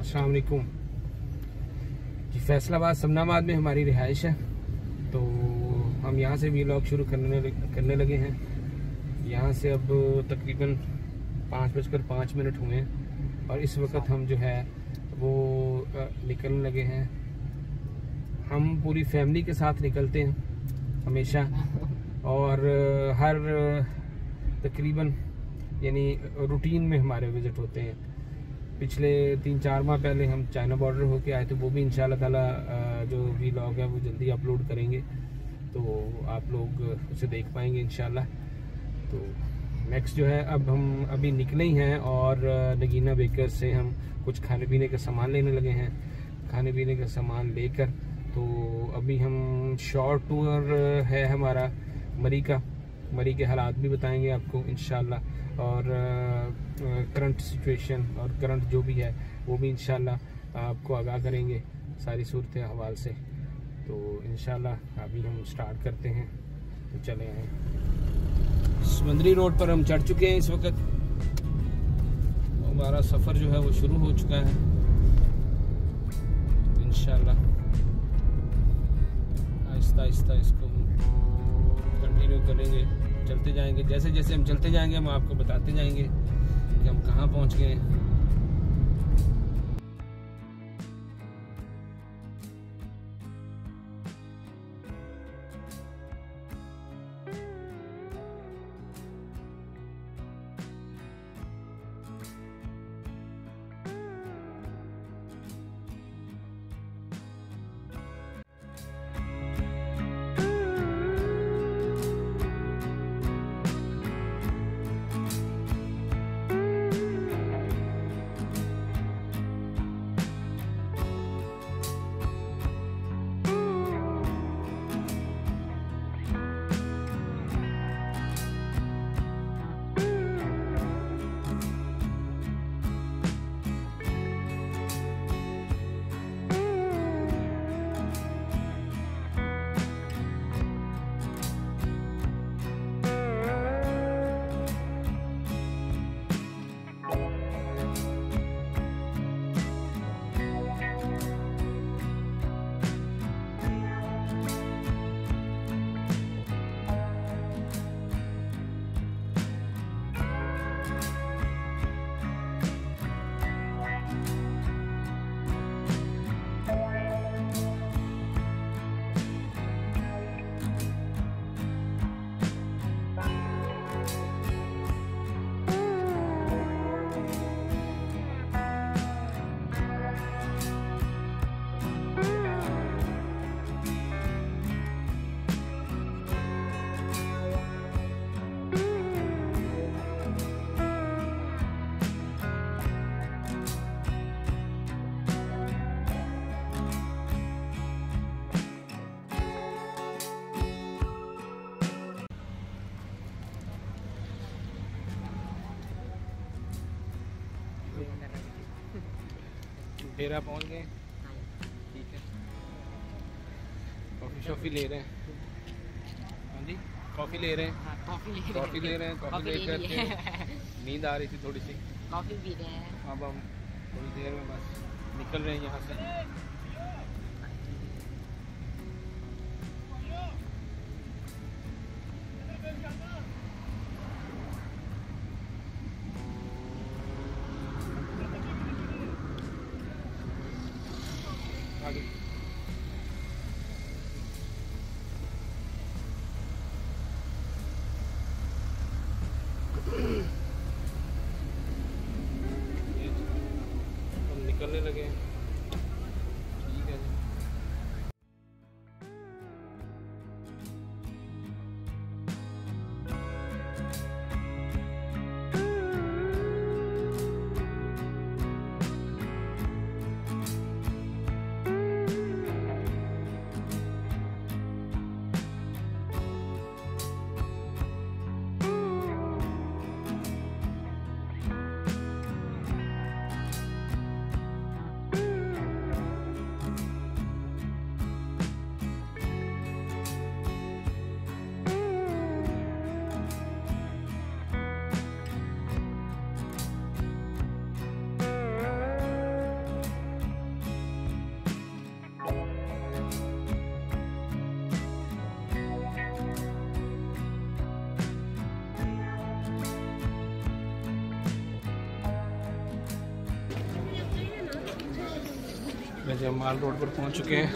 अस्सलाम वालेकुम जी। फैसलाबाद समनाबाद में हमारी रिहाइश है, तो हम यहाँ से व्लॉग शुरू करने लगे हैं। यहाँ से अब तकरीबन 5:05 हुए हैं और इस वक्त हम जो है वो निकलने लगे हैं। हम पूरी फैमिली के साथ निकलते हैं हमेशा, और हर तकरीबन यानी रूटीन में हमारे विज़िट होते हैं। पिछले 3-4 माह पहले हम चाइना बॉर्डर होके आए थे, वो भी इंशाल्लाह ताला जो व्लॉग है वो जल्दी अपलोड करेंगे, तो आप लोग उसे देख पाएंगे इंशाल्लाह। तो नेक्स्ट जो है अब हम अभी निकले ही हैं और नगीना बेकर से हम कुछ खाने पीने का सामान लेने लगे हैं। खाने पीने का सामान लेकर तो अभी हम शॉर्ट टूर है हमारा मरी के हालात भी बताएंगे आपको इंशाल्लाह, और करंट सिचुएशन और करंट जो भी है वो भी इंशाल्लाह आपको आगाह करेंगे सारी सूरत हवाल से। तो इंशाल्लाह अभी हम स्टार्ट करते हैं, तो चले आए। समंदरी रोड पर हम चढ़ चुके हैं इस वक्त। हमारा सफ़र जो है वो शुरू हो चुका है। इंशाल्लाह आहिस्ता आहिस्ता इसको कंटिन्यू करेंगे, चलते जाएंगे। जैसे जैसे हम चलते जाएंगे हम आपको बताते जाएंगे कि हम कहाँ पहुँच गए हैं। डेरा पहुंच गए, ठीक है। कॉफ़ी शॉफ़ी ले रहे हैं। हाँ जी, कॉफ़ी ले रहे हैं। कॉफ़ी ले रहे हैं। कॉफ़ी लेकर नींद आ रही थी थोड़ी सी, कॉफ़ी पी रहे हैं। अब हम थोड़ी देर में बस निकल रहे हैं यहाँ से। आगे हम निकलने लगे हैं। जब माल रोड पर पहुंच चुके हैं,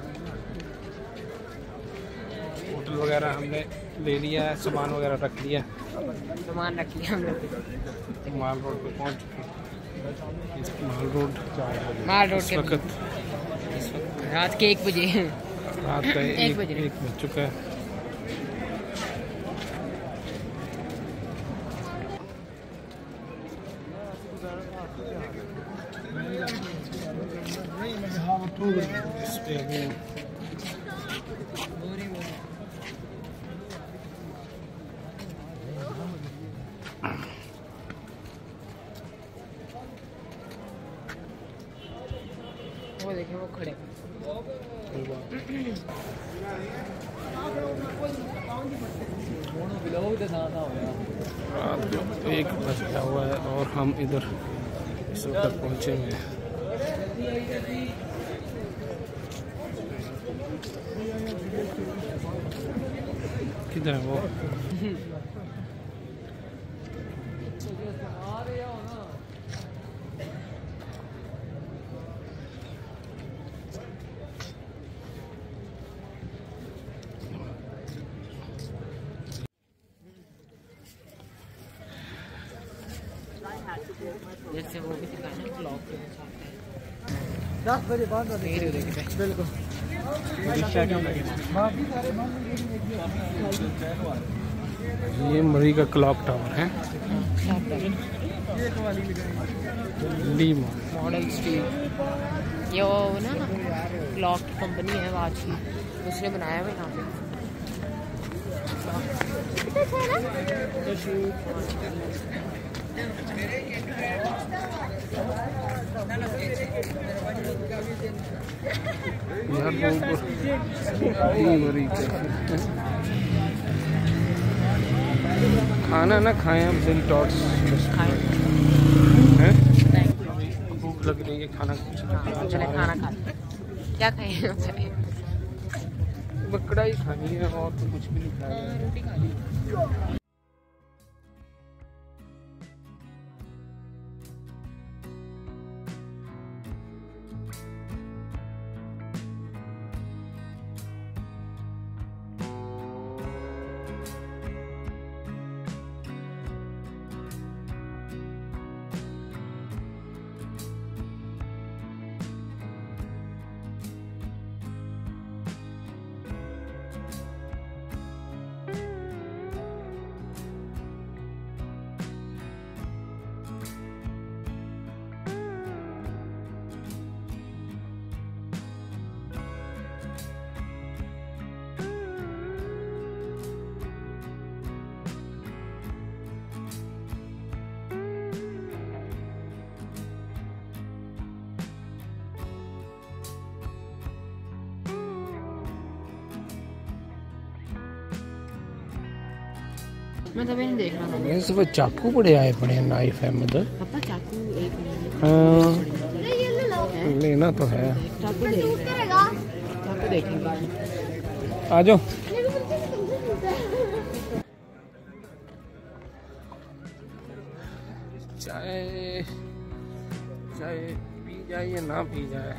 होटल वगैरह हमने ले लिया है, सामान वगैरह रख लिया, हम लोग माल रोड पर पहुंच चुके हैं। माल रोड इस वक्त रात के 1 बजे, रात का 1 बज चुका है। इस पे अभी वो देखें वो खड़े। रात 1 बज गया हुआ है और हम इधर इस वक्त पहुँचे हुए हैं। किधर है वो? जैसे वो भी दिखाना ब्लॉग के साथ 10 बजे बाद बिल्कुल। ये मरी का क्लॉक टावर है, ली मॉडल स्ट्रीट। ये वो ना क्लॉक की कंपनी है वाच की, उसने बनाया हुआ यहाँ पे। खाना ना खाएं हम, दिल टॉट्स हैं, भूख लग रही है, खाना चले खाना खा क्या खाएं? बकड़ा ही खानी है और तो कुछ भी नहीं खाएंगे। रोटी खा ली। मैं तभी नहीं देख रहा था। ये सब चाकू बड़े आए पड़े, नाइफ है मतलब। पापा चाकू एक हाँ लेना तो है। चाकू देखेंगे। आ जाओ। चाय चाय पी जाए या ना पी जाए,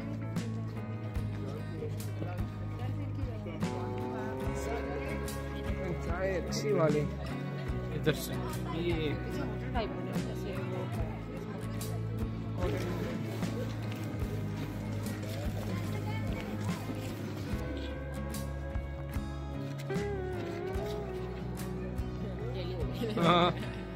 चाय अच्छी वाली इधर से ये हाँ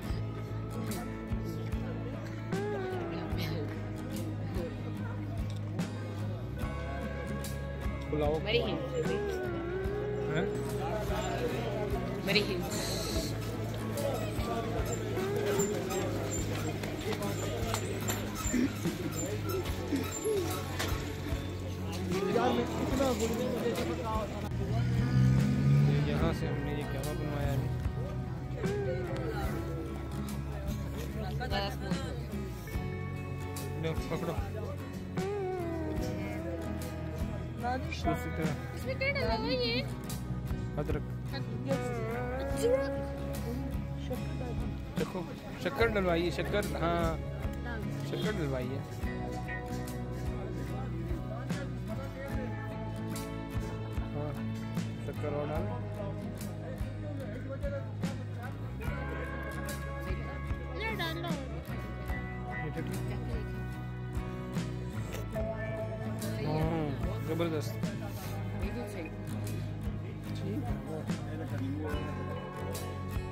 बुलाओ मेरी हिंट यहाँ से हमने ये क्या बनवाया है, पकड़ो अदरक देखो, शक्कर डलवाइए, शक्कर, हाँ शक्कर डलवाइए। शक्कर और डाल। ये डाल लो। जबरदस्त। बिल्कुल सही। ठीक है।